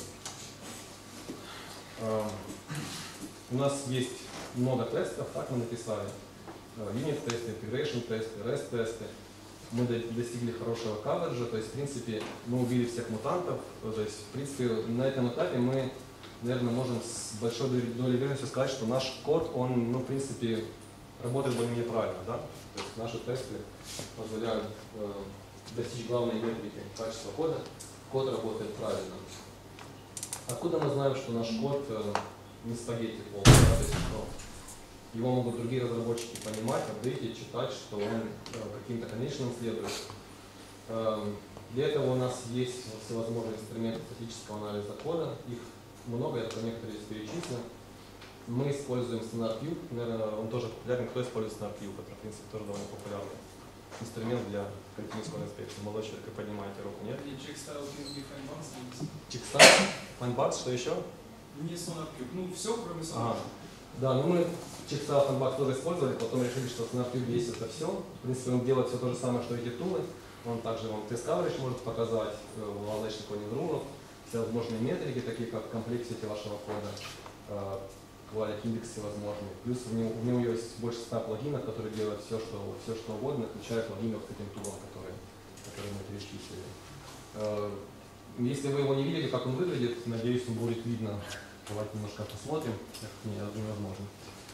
S5: У нас есть много тестов, так мы написали. Юнит-тесты, integration-тесты, REST-тесты. Мы достигли хорошего каверджа, то есть, в принципе, мы убили всех мутантов. То есть, в принципе, на этом этапе мы, наверное, можем с большой долей вероятности сказать, что наш код, он, ну, в принципе, работает более-менее правильно, да? То есть наши тесты позволяют достичь главной метрики качества кода, код работает правильно. Откуда мы знаем, что наш код не спагетти полный, да? То есть, что его могут другие разработчики понимать, апдейтить, читать, что он каким-то конечным следует. Для этого у нас есть всевозможные инструменты статического анализа кода. Их много, я про некоторые здесь перечислю. Мы используем SonarQube, наверное, он тоже популярен. Кто использует SonarQube? Это, в принципе, тоже довольно популярный инструмент для continuous инспекции. Молодой человек, вы поднимаете руку, нет?
S6: И Checkstyle, Kingsley, Finebugs.
S5: Checkstyle, Finebugs, что еще?
S6: Не SonarQube. Ну, все, кроме
S5: Ага.
S6: SonarQube.
S5: Да, ну мы Checkstyle, Finebugs тоже использовали, потом решили, что SonarQube есть это все. В принципе, он делает все то же самое, что эти тулы. Он также вам тест coverage может показать, валочный кодинг рулов, все возможные метрики, такие как комплексити вашего кода, quality индекс всевозможные. Плюс у него есть больше 100 плагинов, которые делают все, что угодно, включая плагины к этим тулам, которые мы перечислили. Если вы его не видели, как он выглядит, надеюсь, он будет видно. Давайте немножко посмотрим. Невозможно.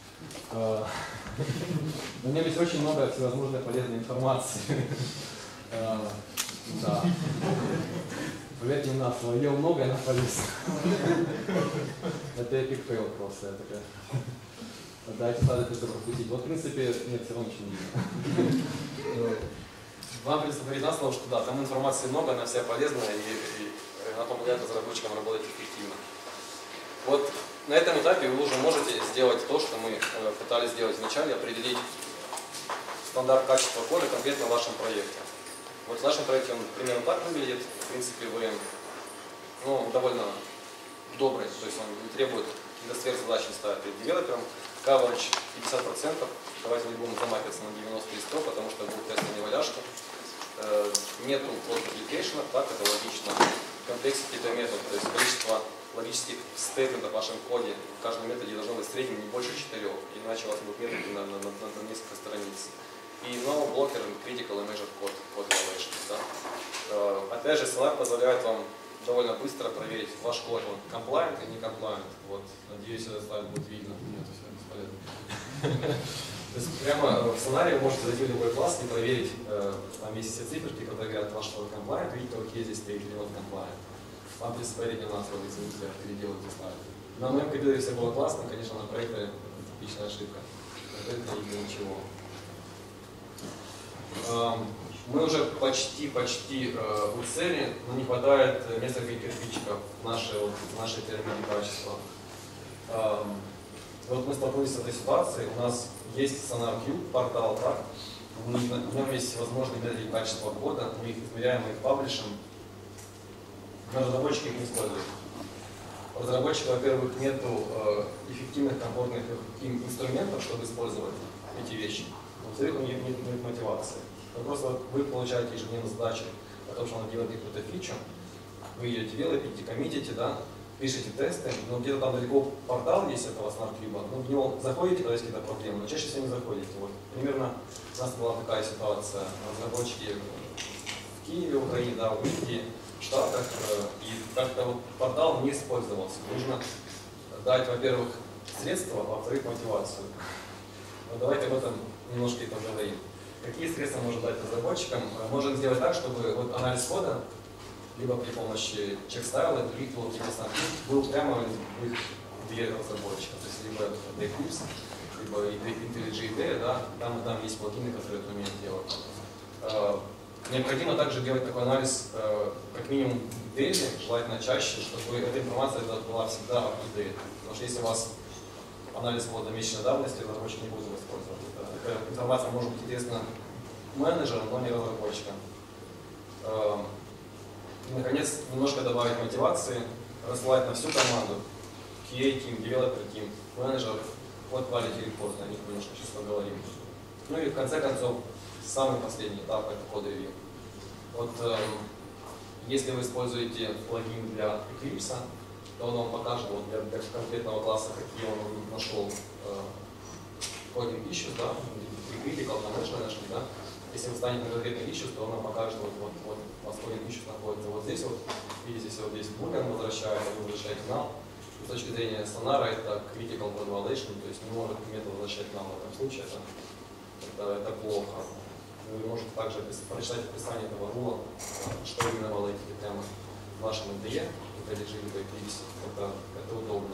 S5: На нем есть очень много всевозможной полезной информации. Да. Поверьте мне на слово, ее много, она полезна. Это эпик фейл просто. Дайте сразу это пропустить. Вот в принципе, нет, все равно ничего не видно. Вам придется говорить на слово, что да, там информации много, она вся полезная и она помогает разработчикам работать эффективно. Вот на этом этапе вы уже можете сделать то, что мы пытались сделать вначале, определить стандарт качества кода конкретно в вашем проекте. Вот в нашем проекте он примерно так выглядит. В принципе, вы довольно добрый, то есть он не требует каких-то сверхзадач, не ставит перед девелопером. Coverage 50%, давайте не будем замахиваться на 90 и 100, потому что будут тесты неваляшки. Нету code application, так это логично. Complexity это метод, то есть количество логических стейтментов в вашем коде в каждом методе должно быть в среднем не больше 4, иначе у вас будут методы на несколько страниц. И no blocker critical and measured code violations. Да? Опять же, Sonar позволяет вам довольно быстро проверить ваш код, он compliant и не compliant. Вот, надеюсь, этот слайд будет видно. Нет, все бесполезно. То есть прямо в Sonar вы можете зайти в любой класс и проверить, там есть все циферки, которые говорят, ваш код compliant, видите, какие здесь стоит или not compliant. Вам придется проверить не надо, извините, я переделаю эти слайды. На моем компьютере все было классно, конечно, на проекторе типичная ошибка. На проекторе ничего. Мы уже почти у цели, но не хватает нескольких кирпичиков в нашей пирамиде качества. Вот мы столкнулись с этой ситуацией. У нас есть SonarQube, портал, так? В нем есть возможные методы качества кода, мы их измеряем, мы их паблишим. Но разработчики их не используют. У разработчика, во-первых, нет эффективных, комфортных инструментов, чтобы использовать эти вещи. Во-вторых, у них нет мотивации. Просто вы получаете ежедневно задачи о том, что надо делать какую-то фичу, вы ее девелопите, коммитите, да, пишете тесты, но где-то там далеко портал есть этого SonarQube, но в него заходите, когда есть какие-то проблемы, но чаще всего не заходите. Вот, примерно у нас была такая ситуация, разработчики в Киеве, в Украине, да, в Индии, в Штатах, и как-то вот портал не использовался. Нужно дать, во-первых, средства, а во-вторых, мотивацию. Но давайте об этом немножко и поговорим. Какие средства можно дать разработчикам? Можем сделать так, чтобы вот анализ кода, либо при помощи Checkstyle и других тулов типа SonarQube, был прямо в их дверь разработчика. То есть либо Eclipse, либо IntelliJ IDEA, да, там и там есть плагины, которые это умеют делать. Необходимо также делать такой анализ как минимум daily, желательно чаще, чтобы эта информация была всегда up-to-date. Потому что если у вас анализ кода месячной давности, разработчик не будет его использовать. Эта информация может быть интересна менеджерам, но не разработчикам. И, наконец, немножко добавить мотивации, рассылать на всю команду, QA team, developer team, менеджер, вот quality report, о них немножко сейчас поговорим. Ну и в конце концов, самый последний этап — это код-ревью. Вот если вы используете плагин для Eclipse, то он вам покажет вот, для конкретного класса, какие он нашел coding issues, да, critical, нашли, да. Если вы станете на конкретный issues, то он вам покажет, вот у вас coding issues находится вот здесь вот. Видите, если вот здесь boolean возвращает, вы возвращаете null. С точки зрения Sonar это critical code violation, то есть не может метод возвращать null в этом случае, это плохо. Вы можете также прочитать описание этого рула, что именно вы ловите прямо в вашем IDE, это лежит в клипсе, это удобно.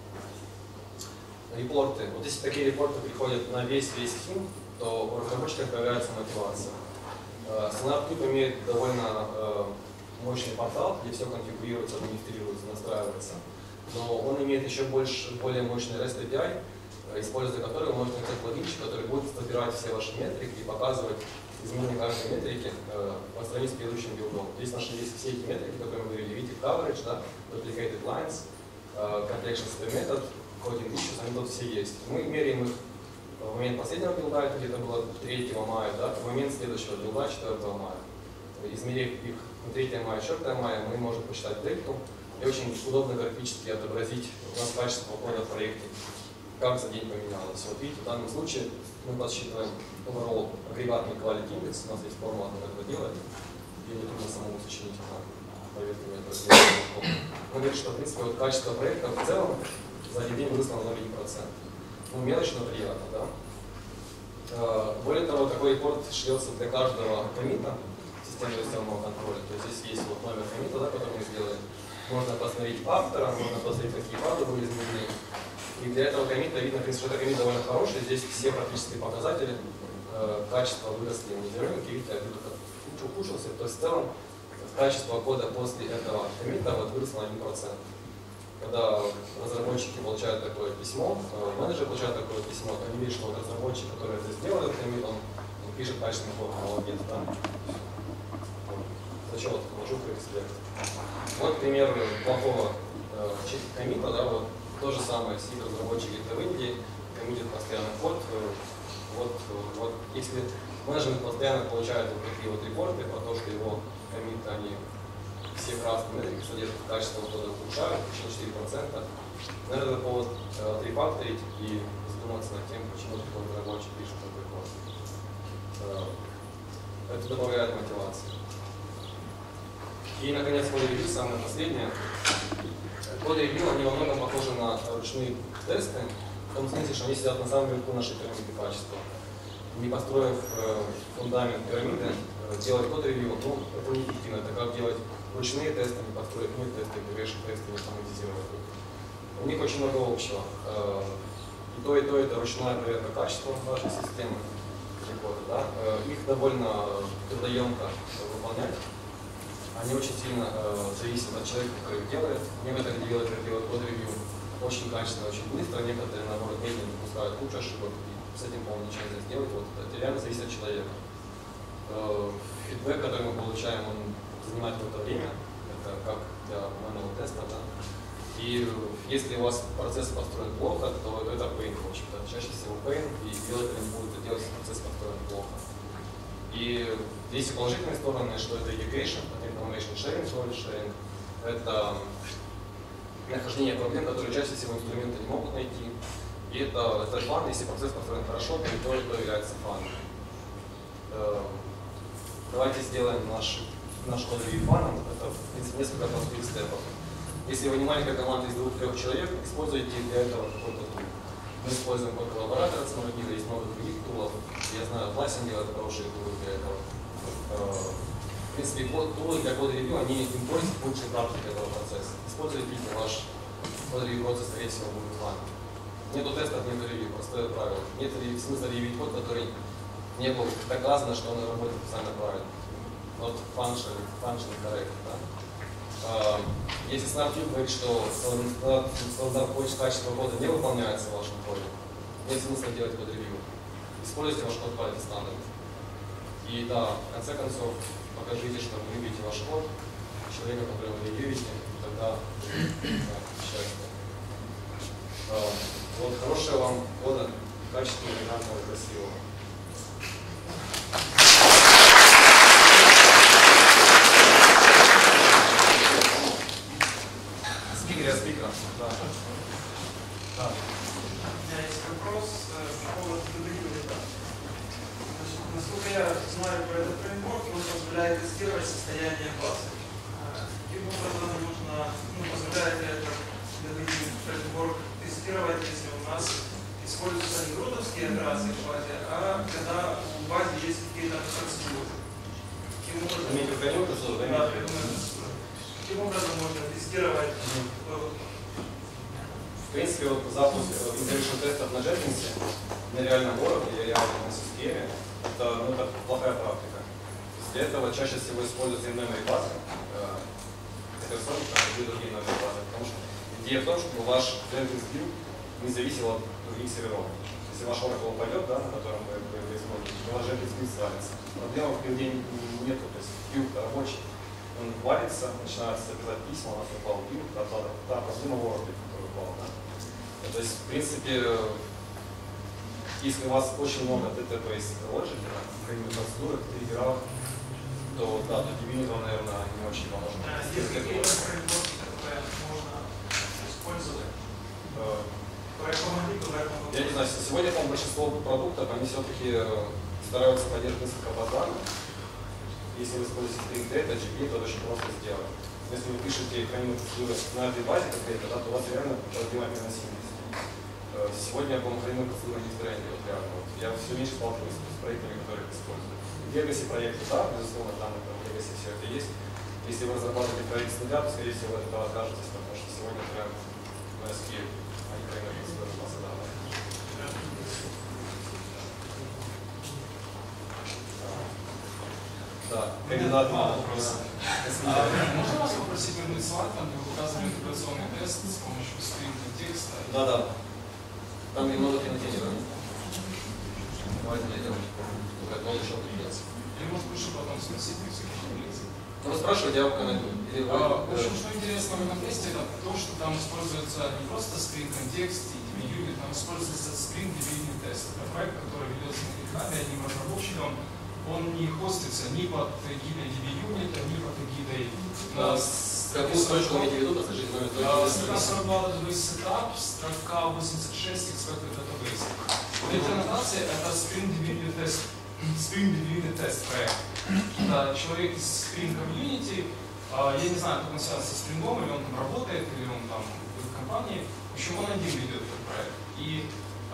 S5: Репорты. Вот если такие репорты приходят на весь хим, то у разработчика появляется мотивация. SonarCube имеет довольно мощный портал, где все конфигурируется, администрируется, настраивается. Но он имеет еще более мощный REST API, используя который вы можете написать плагинчик, который будет собирать все ваши метрики и показывать изменения каждой метрики по сравнению с предыдущим билдом. Здесь наши есть все эти метрики, которые мы говорили, видите, coverage, да, duplicated lines, completion метод, coding issues, они тут все есть. Мы меряем их в момент последнего билда, это где-то было 3 мая, да, в момент следующего билда 4 мая. Измерив их на 3 мая, 4 мая, мы можем посчитать дельту и очень удобно графически отобразить у нас качество кода в проекте, как за день поменялось. Вот видите, в данном случае мы подсчитываем overall агрегатный quality index, у нас есть формула, как это делать, и не трудно самому сочинить, поверьте мне, это мы говорим, что в принципе вот качество проекта в целом за один день выросло на 0,1%. Ну, мелочь, но приятно, да? Более того, такой репорт шлется для каждого коммита системы системного контроля. То есть здесь есть вот номер коммита, да, который мы сделали. Можно посмотреть автора, можно посмотреть, какие базы были изменены. И для этого коммита видно, в принципе, что это коммит довольно хороший. Здесь все практически показатели качества выросли. Не зеленый, видите, ухудшился. То есть в целом качество кода после этого коммита вот выросло на 1%. Когда разработчики получают такое письмо, менеджер получает такое письмо, то они видят, что вот разработчик, который это сделал, этот коммит, он пишет качественный код, молодец, да? Зачем вот положу респект. Вот пример плохого коммита, да, вот то же самое, сидит разработчик где-то в Индии, коммитит постоянно код, вот если менеджмент постоянно получает вот такие вот репорты про то, что его коммиты, они все красные метрики содержат качество кода улучшают, еще 4%. Наверное, это повод рефакторить и задуматься над тем, почему такой разработчик пишет такой код. Это добавляет мотивации. И, наконец, код-ревью, самое последнее. Код-ревью, они во многом похожи на ручные тесты, в том смысле, что они сидят на самом верху нашей пирамиды качества. Не построив фундамент пирамиды, делать код-ревью, ну, это неэффективно. Это как делать ручные тесты, не построить тесты, вешать тесты, не автоматизировать. У них очень много общего. И то это ручная проверка качества вашей системы. Да? Их довольно трудоемко выполнять. Они очень сильно зависят от человека, который их делает. Некоторые девелоперы делают код-ревью очень качественно, очень быстро, некоторые, наоборот, медленно допускают кучу ошибок, и с этим, по-моему, ничего нельзя сделать. Вот, это реально зависит от человека. Фидбэк, который мы получаем, он занимает какое-то время, это как для manual теста, да. И если у вас процесс построен плохо, то это pain, в общем-то, чаще всего pain, и девелоперы не будут это делать, если процесс построен плохо. И есть и положительные стороны, что это education, information sharing, knowledge sharing, это нахождение проблем, которые чаще всего инструменты не могут найти. И это фан, если процесс построен хорошо, то является фаном. Давайте сделаем наш код-ревью фаном. Это, в принципе, несколько простых степов. Если вы не маленькая команда из 2-3 человек, используйте для этого какой-то тул. Мы используем код коллаборатора, есть много других тулов. Я знаю, Atlassian делает хорошие тулы для этого. В принципе, тулы для кода-ревью, они импортят лучшие практики этого процесса. Используйте их, ваш код-ревью процесс, скорее всего, будет фаном. Нету тестов, нету ревью, простое правило. Нет смысла ревьюить код, который не был доказано, что он работает специально правильно. Вот function correct, да? Если SonarCube говорит, что стандарт качества кода не выполняется в вашем коде, нет смысла делать код-ревью. Используйте ваш код quality стандарт. И да, в конце концов, покажите, что вы любите ваш код, человека, которого вы ревьюете, и тогда счастье. Вот хорошего вам кода, качественного, элегантного и красивого. Спикер. Да.
S6: У меня есть вопрос по поводу код-ревью. Насколько я знаю про этот фреймворк, он позволяет тестировать состояние базы. Каким образом нужно, позволяет ли этот фреймворк тестировать, если у нас используются не рутовские операции в базе, а когда в базе есть какие-то
S5: В принципе, вот запуск integration тестов на Jenkins на реальном уровне или реальной системе это плохая практика. Для этого чаще всего используется in-memory база, операционных и другие memory базы, потому что идея в том, чтобы ваш Jenkins build не зависел от других серверов. Если ваш Oracle упадет, да, на котором вы используете, то ваш Jenkins build свалится. Проблема в билде нету, то есть build рабочий, он валится, начинается писать письма, у нас упал build, та проблема в Oracle, который упал. Да. То есть, в принципе, если у вас очень много database logic, каких-то процедур, триггеров, то да, то DB, наверное, не очень поможет.
S6: Есть какие-то фреймворки, которые можно использовать?
S5: Я не знаю, сегодня, по-моему, большинство продуктов, они все-таки стараются поддерживать несколько баз данных. Если вы используете Spring Data, GP, то это очень просто сделать. Если вы пишете хранимые процедуры на этой базе какой-то, да, то у вас реально проблема переносимости. Сегодня, по-моему, хранимые процедуры не в тренде, вот реально. Вот. Я все меньше сталкиваюсь с проектами, которые их используют. В Legacy проекты, да, безусловно, там в Legacy все это есть. Если вы разрабатываете проект с нуля, то, скорее всего, от этого откажетесь, потому что сегодня прям NoSQL, а не хранимые процедуры базы данных. Да, кандидат на вопрос.
S7: Можно вас попросить вернуть слайд, там, где вы показывали интеграционный тест с помощью скрининга текста?
S5: Да. Там немного контейнеров. Давайте найдем. Только он еще придется.
S7: Или может лучше потом спросить их всяких таблиц?
S5: Ну, вы спрашиваете, я пока найду.
S7: В общем, что интересно в этом тесте, это то, что там используется не просто screen контекст и DB-юнит, там используется screen DB-юнит тест. Это проект, который ведется на GitHub одним разработчиком. Он не хостится ни под эгидой DB-юнита, ни под эгидой...
S5: Какую строчку имеете в виду, подскажите номер
S7: Строка 42 database setup, строка 86 expected database. Вот эти аннотации — это Spring DB-Unit тест проект. Это человек из Spring Community, я не знаю, как он связан со Spring, или он там работает, или он там в компании. В общем, он один ведет этот проект. И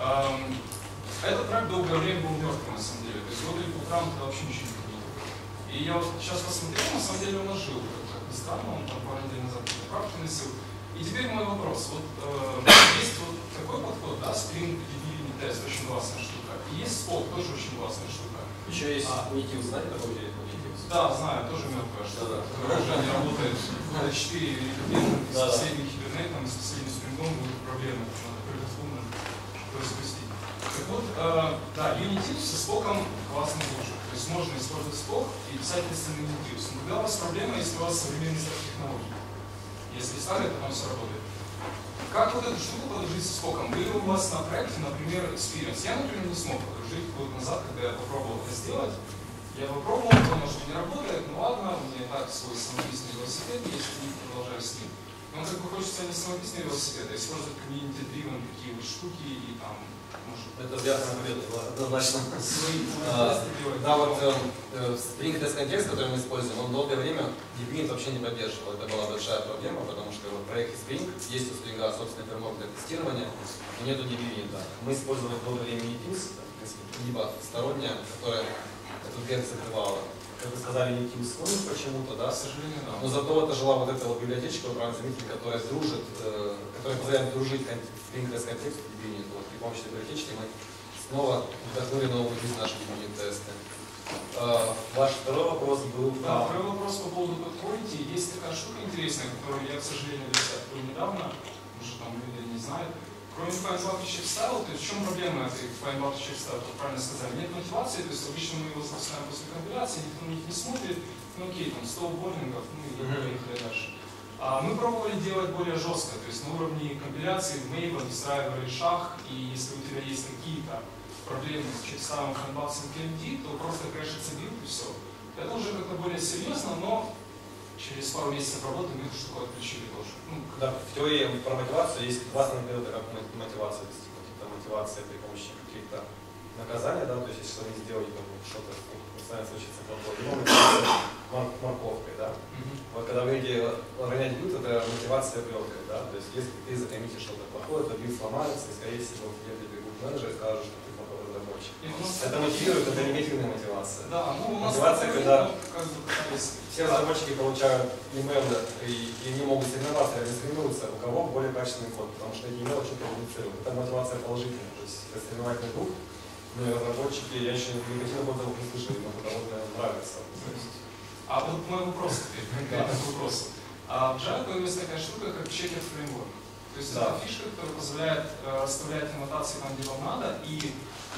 S7: этот проект долгое время был мертвым, на самом деле. То есть год или полтора он вообще ничего не видел. И я вот сейчас посмотрел, на самом деле он ожил. Как ни странно, он там пару недель назад какие-то правки носил. И теперь мой вопрос. Вот есть вот такой подход, да, Spring DB-Unit Test, очень классная штука. И есть Spock, тоже очень классная штука.
S5: Еще есть Unity, знаете, такой Unity?
S7: Да, знаю, тоже мертвая штука, которая уже не работает 4 или 5 с последним хибернетом, с последним спрингом, будут проблемы, надо прыгать в умным, то запустить. Так вот, да, Unity со Spock'ом классный лучше. То есть можно использовать Spock и писать тесты на Unity. Но когда у вас проблема, если у вас современные технологии. Если старые, то там все работает. Как вот эту штуку подружить с Spock'ом? Были у вас на проекте, например, Experience. Я, например, не смог подружить год назад, когда я попробовал это сделать. Я попробовал, понял, что не работает, ну ладно, у меня и так свой самописный велосипед, если не продолжаю с ним. Но как бы хочется не самописный велосипед, а использовать community-driven такие вот штуки и там, может...
S5: Это ясно, однозначно.
S7: Свои
S5: да, вот Spring Test контекст, который мы используем, он долгое время DB-Unit вообще не поддерживал. Это была большая проблема, потому что в проекте Spring есть у Spring собственный фреймворк для тестирования, но нету DB-Unit. Мы использовали долгое время Unity, либо сторонняя, которая эту дверь закрывала. Как вы сказали, Unity ускорил почему-то, да?
S7: К сожалению, да.
S5: Но зато это жила вот эта вот библиотечка, вы правильно заметили, которая дружит, которая позволяет дружить Spring Test контексту DB-Unit. Вот при помощи библиотечки мы снова вдохнули новую жизнь наши DB-Unit-тесты. Ваш второй вопрос был...
S7: Да, второй вопрос по поводу подquality. Есть такая штука интересная, которую я, к сожалению, для себя открыл недавно, потому что там люди не знают. Кроме FileBucket Check Style, то есть в чем проблема этой FileBucket Check Style, как правильно сказали, нет мотивации, то есть обычно мы его запускаем после компиляции, никто на них не смотрит, ну окей, там 100 борнингов, ну и поехали дальше. Мы пробовали делать более жестко, то есть на уровне компиляции в Maven встраивали шаг, и если у тебя есть какие-то проблемы с чекстайлом, FileBucket KMD, то просто крэшится билд и все. Это уже как-то более серьезно, но через пару месяцев работы мы эту штуку отключили тоже.
S5: Да, в теории про мотивацию есть классные методы, как мотивацию достигнуть. Это мотивация при помощи каких-то наказаний, да, то есть если что-то не сделать, то что-то постоянно случится плохое. Либо мотивация морковкой, да. Вот когда вы видите ронять билд, это мотивация плеткой, да, то есть если ты закоммитишь что-то плохое, то билд сломается, и скорее всего где-то прибегут менеджеры и скажут, что ты плохой разработчик. Это мотивирует, это негативная мотивация.
S7: Да, ну у нас
S5: мотивация, когда
S7: как бы пытались...
S5: все разработчики получают имейлы и не могут соревноваться, они соревнуются, у кого более качественный код, потому что эти email что-то коммуницируют. Это мотивация положительная, то есть это соревновательный дух. Ну и разработчики, я еще негативных отзывов не слышал, но потому что нравится.
S7: А вот мой вопрос теперь, конкретный вопрос. В Java появилась такая штука, как checker framework. То есть это фишка, которая позволяет расставлять аннотации там, где вам надо, и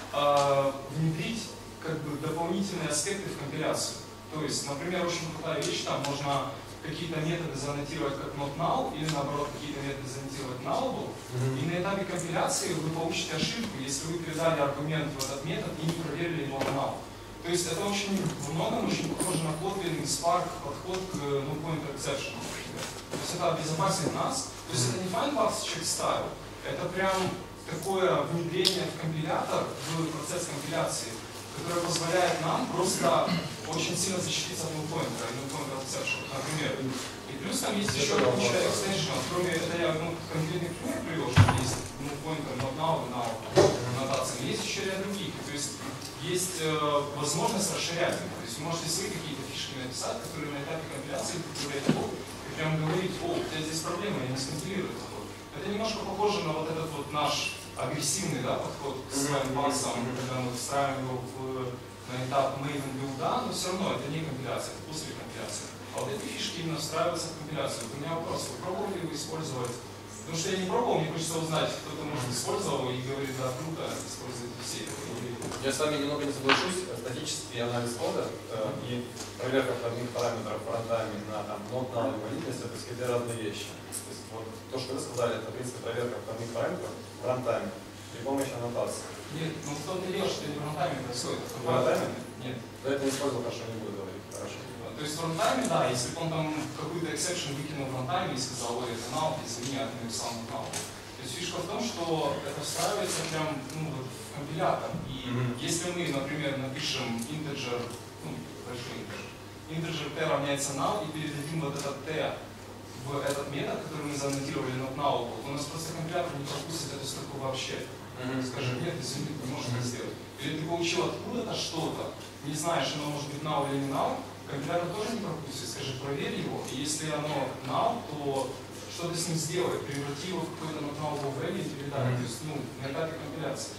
S7: внедрить как бы дополнительные аспекты в компиляцию. То есть, например, очень крутая вещь, там можно какие-то методы зааннотировать как not null, или наоборот какие-то методы зааннотировать nullable, и на этапе компиляции вы получите ошибку, если вы передали аргумент в этот метод и не проверили его на null. То есть это очень во многом очень похоже на Kotlin, Spark, подход к point exception. То есть это обезопасит нас. То есть это не fine path check style, это прям такое внедрение в компилятор, в процесс компиляции, которое позволяет нам просто очень сильно защититься от null-pointer exception, например. И плюс там есть еще куча экстеншенов, кроме этого я конкретный пример привел, что есть null-pointer, not now и now нотациями, есть еще ряд других. То есть есть возможность расширять их. То есть вы можете свои какие-то фишки написать, которые на этапе компиляции позволяют и прям говорить, о, у тебя здесь проблема, я не скомпилирую этот код. Это немножко похоже на вот этот вот наш агрессивный подход к своим пассам, когда мы встраиваем его на этап main and build, но все равно это не компиляция, это после компиляции. А вот эти фишки именно встраиваются в компиляцию. У меня вопрос, вы пробовали его использовать? Потому что я не пробовал, мне хочется узнать, кто-то может использовал и говорит, да, круто, используйте все это.
S5: Я с вами немного не соглашусь. Статический анализ кода и проверка входных параметров фронтами на not null и валидность — это две разные вещи. То есть вот то, что вы сказали, это в принципе проверка входных параметров фронтами при помощи аннотации.
S7: Нет, ну в том-то и дело, что не фронтами происходит.
S5: Фронтами?
S7: Нет.
S5: Да, это не использовал, хорошо, не буду говорить. Хорошо.
S7: То есть фронтами, да, если бы он там какую-то exception выкинул фронтами и сказал, ой, это null, извини, я написал null. То есть фишка в том, что это встраивается прям вот в компилятор. И если мы, например, напишем integer, большой integer t равняется null и передадим вот этот t в этот метод, который мы зааннотировали not null, у нас просто компилятор не пропустит эту строку вообще. Скажем, нет, извини, ты не можешь это сделать. Или ты получил откуда-то что-то, не знаешь, оно может быть null или не null, компилятор тоже не пропустит, скажи, проверь его, и если оно null, то что ты с ним сделай? Преврати его в какой-то not null value и передай, то есть, на этапе компиляции.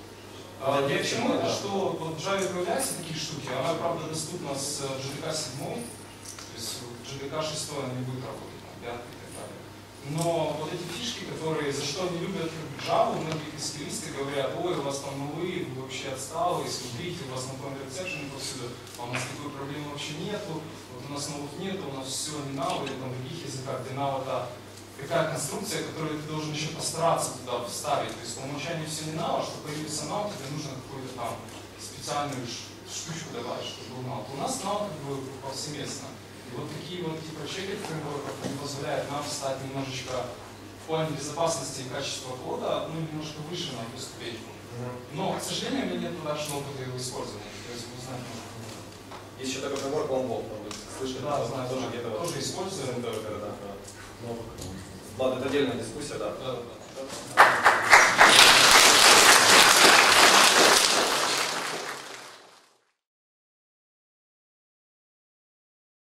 S7: Я к чему это, что вот в Java появляются такие штуки, она, правда, доступна с JDK 7, то есть JDK 6 она не будет работать, 5 и так далее. Но вот эти фишки, которые, за что они любят Java, многие скиллисты говорят, ой, у вас там нулы, вы вообще отсталые, смотрите, у вас на point exception повсюду, а у нас такой проблемы вообще нету, вот у нас новых нету, у нас все не null, или там в других языках, где null это такая конструкция, которую ты должен еще постараться туда вставить. То есть по умолчанию все не null, а чтобы появился null, тебе нужно какую-то там специальную штучку добавить, чтобы был null. У нас null как бы повсеместно. И вот такие вот типа checker фреймворков позволяют нам стать немножечко в плане безопасности и качества кода, немножко выше на эту ступеньку. Но, к сожалению, у меня нет удачного опыта его использования. То есть мы знаем,
S5: есть еще такой фреймворк Longbolt, слышали?
S7: Да, знаю,
S5: тоже где-то
S7: тоже используем.
S5: Ладно, это отдельная дискуссия, да.
S7: Да.